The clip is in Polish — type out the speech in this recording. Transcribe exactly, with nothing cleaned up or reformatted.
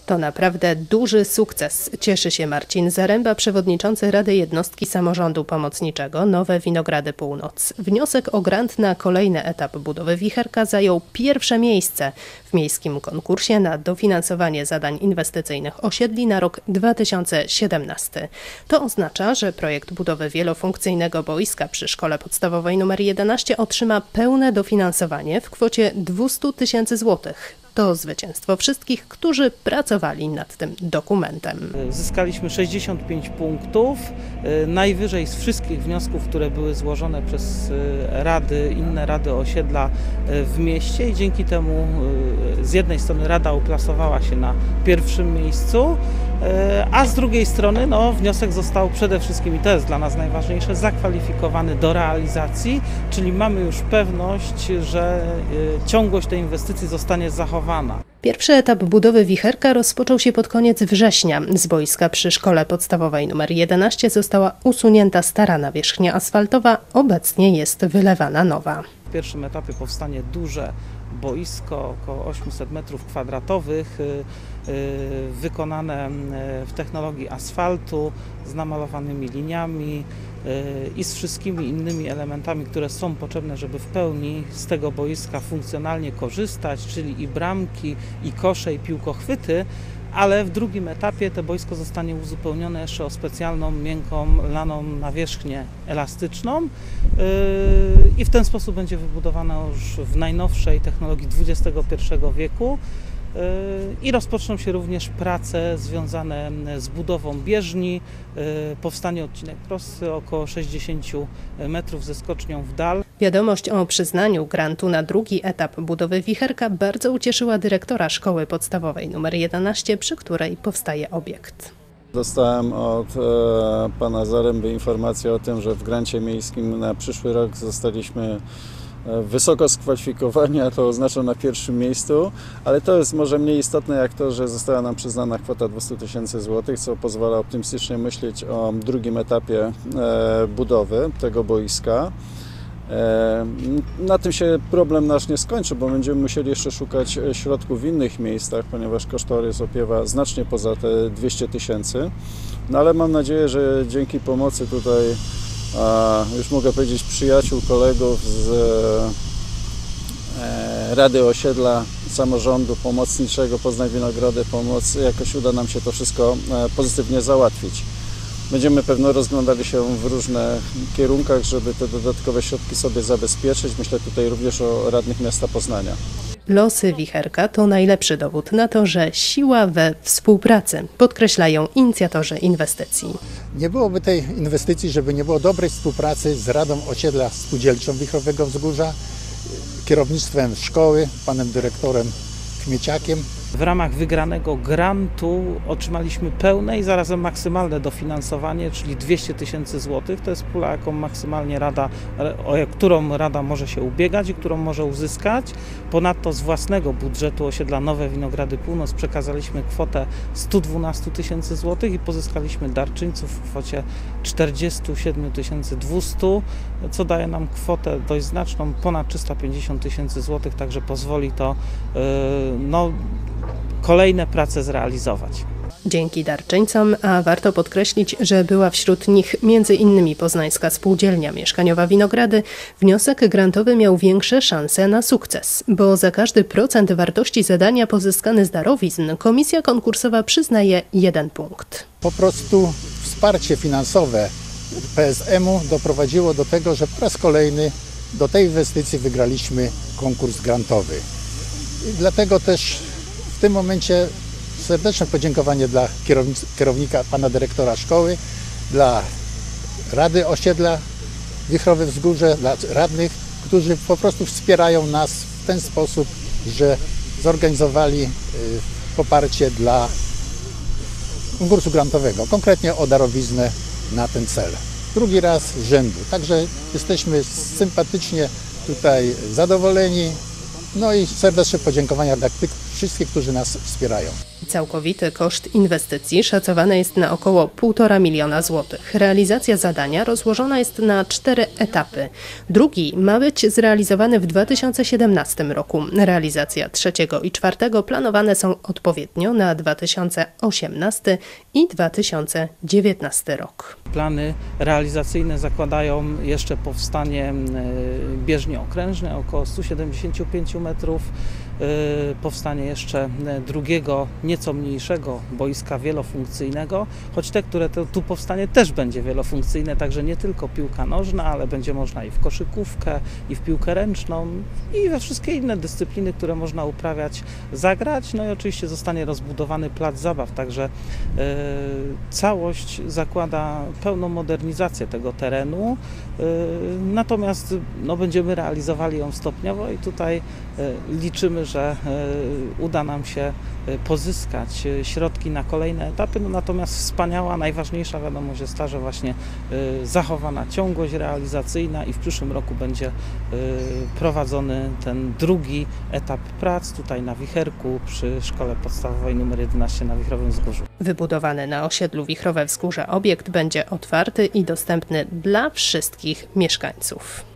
To naprawdę duży sukces. Cieszy się Marcin Zaręba, przewodniczący Rady Jednostki Samorządu Pomocniczego Nowe Winogrady Północ. Wniosek o grant na kolejny etap budowy wicherka zajął pierwsze miejsce w miejskim konkursie na dofinansowanie zadań inwestycyjnych osiedli na rok dwa tysiące siedemnasty. To oznacza, że projekt budowy wielofunkcyjnego boiska przy Szkole Podstawowej nr jedenaście otrzyma pełne dofinansowanie w kwocie dwieście tysięcy złotych. To zwycięstwo wszystkich, którzy pracowali nad tym dokumentem. Zyskaliśmy sześćdziesiąt pięć punktów, najwyżej z wszystkich wniosków, które były złożone przez rady, inne rady osiedla w mieście i dzięki temu z jednej strony rada uplasowała się na pierwszym miejscu, a z drugiej strony no, wniosek został przede wszystkim, i to jest dla nas najważniejsze, zakwalifikowany do realizacji, czyli mamy już pewność, że ciągłość tej inwestycji zostanie zachowana. Pierwszy etap budowy wicherka rozpoczął się pod koniec września. Z boiska przy Szkole Podstawowej nr jedenaście została usunięta stara nawierzchnia asfaltowa, obecnie jest wylewana nowa. W pierwszym etapie powstanie duże boisko, około osiemset metrów kwadratowych, wykonane w technologii asfaltu, z namalowanymi liniami i z wszystkimi innymi elementami, które są potrzebne, żeby w pełni z tego boiska funkcjonalnie korzystać, czyli i bramki, i kosze, i piłkochwyty, ale w drugim etapie to boisko zostanie uzupełnione jeszcze o specjalną, miękką, laną nawierzchnię elastyczną i w ten sposób będzie wybudowana już w najnowszej technologii dwudziestego pierwszego wieku. I rozpoczną się również prace związane z budową bieżni, powstanie odcinek prosty około sześćdziesiąt metrów ze skocznią w dal. Wiadomość o przyznaniu grantu na drugi etap budowy wicherka bardzo ucieszyła dyrektora Szkoły Podstawowej nr jedenaście, przy której powstaje obiekt. Dostałem od e, pana Zaręby informację o tym, że w grancie miejskim na przyszły rok zostaliśmy wysoko skwalifikowani, a to oznacza na pierwszym miejscu, ale to jest może mniej istotne jak to, że została nam przyznana kwota dwieście tysięcy złotych, co pozwala optymistycznie myśleć o drugim etapie e, budowy tego boiska. E, na tym się problem nasz nie skończy, bo będziemy musieli jeszcze szukać środków w innych miejscach, ponieważ kosztorys opiewa znacznie poza te dwieście tysięcy. No ale mam nadzieję, że dzięki pomocy tutaj A już mogę powiedzieć przyjaciół, kolegów z e, Rady Osiedla Samorządu Pomocniczego Poznań Winogrady Pomoc jakoś uda nam się to wszystko e, pozytywnie załatwić. Będziemy pewno rozglądali się w różnych kierunkach, żeby te dodatkowe środki sobie zabezpieczyć. Myślę tutaj również o radnych miasta Poznania. Losy wicherka to najlepszy dowód na to, że siła we współpracy, podkreślają inicjatorzy inwestycji. Nie byłoby tej inwestycji, żeby nie było dobrej współpracy z Radą Osiedla Spółdzielczą Wichrowego Wzgórza, kierownictwem szkoły, panem dyrektorem Kmieciakiem. W ramach wygranego grantu otrzymaliśmy pełne i zarazem maksymalne dofinansowanie, czyli dwieście tysięcy złotych. To jest pula, jaką maksymalnie rada, o którą Rada może się ubiegać i którą może uzyskać. Ponadto z własnego budżetu osiedla Nowe Winogrady Północ przekazaliśmy kwotę stu dwunastu tysięcy złotych i pozyskaliśmy darczyńców w kwocie czterdziestu siedmiu tysięcy dwustu, co daje nam kwotę dość znaczną, ponad trzysta pięćdziesiąt tysięcy złotych, także pozwoli to no, kolejne prace zrealizować. Dzięki darczyńcom, a warto podkreślić, że była wśród nich między innymi Poznańska Spółdzielnia Mieszkaniowa Winogrady, wniosek grantowy miał większe szanse na sukces, bo za każdy procent wartości zadania pozyskany z darowizn komisja konkursowa przyznaje jeden punkt. Po prostu wsparcie finansowe P S M-u doprowadziło do tego, że po raz kolejny do tej inwestycji wygraliśmy konkurs grantowy. I dlatego też w tym momencie serdeczne podziękowanie dla kierownika, pana dyrektora szkoły, dla Rady Osiedla Wichrowe Wzgórze, dla radnych, którzy po prostu wspierają nas w ten sposób, że zorganizowali poparcie dla konkursu grantowego, konkretnie o darowiznę na ten cel. Drugi raz z rzędu, także jesteśmy sympatycznie tutaj zadowoleni. No i serdeczne podziękowania dla tych wszystkich, którzy nas wspierają. Całkowity koszt inwestycji szacowany jest na około półtora miliona złotych. Realizacja zadania rozłożona jest na cztery etapy. Drugi ma być zrealizowany w dwa tysiące siedemnastym roku. Realizacja trzeciego i czwartego planowane są odpowiednio na dwa tysiące osiemnasty i dwa tysiące dziewiętnasty rok. Plany realizacyjne zakładają jeszcze powstanie bieżni okrężnej około stu siedemdziesięciu pięciu metrów, powstanie jeszcze drugiego, nieco mniejszego boiska wielofunkcyjnego, choć te, które to, tu powstanie, też będzie wielofunkcyjne, także nie tylko piłka nożna, ale będzie można i w koszykówkę, i w piłkę ręczną, i we wszystkie inne dyscypliny, które można uprawiać, zagrać. No i oczywiście zostanie rozbudowany plac zabaw, także e, całość zakłada pełną modernizację tego terenu, e, natomiast no, będziemy realizowali ją stopniowo i tutaj e, liczymy, że uda nam się pozyskać środki na kolejne etapy, no natomiast wspaniała, najważniejsza wiadomość jest ta, że właśnie zachowana ciągłość realizacyjna i w przyszłym roku będzie prowadzony ten drugi etap prac tutaj na Wicherku przy Szkole Podstawowej numer jedenaście na Wichrowym Wzgórzu. Wybudowany na osiedlu Wichrowe Wzgórze obiekt będzie otwarty i dostępny dla wszystkich mieszkańców.